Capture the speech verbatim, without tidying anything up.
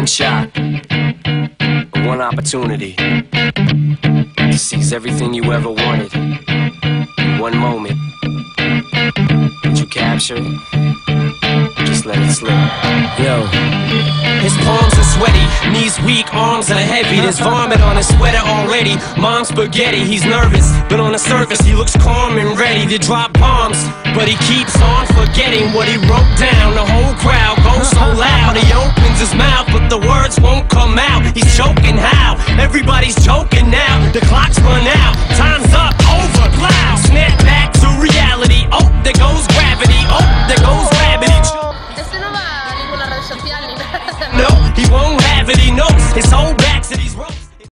shot, one opportunity to seize everything you ever wanted in one moment. Did you capture it? Just let it slip. Yo. His palms are sweaty, knees weak, arms are heavy. There's vomit on his sweater already. Mom's spaghetti, he's nervous, but on the surface he looks calm and ready to drop bombs. But he keeps on forgetting what he wrote down. The whole crowd goes so loud. He opens his mouth, but the words won't come out. He's choking how? Everybody's choking now.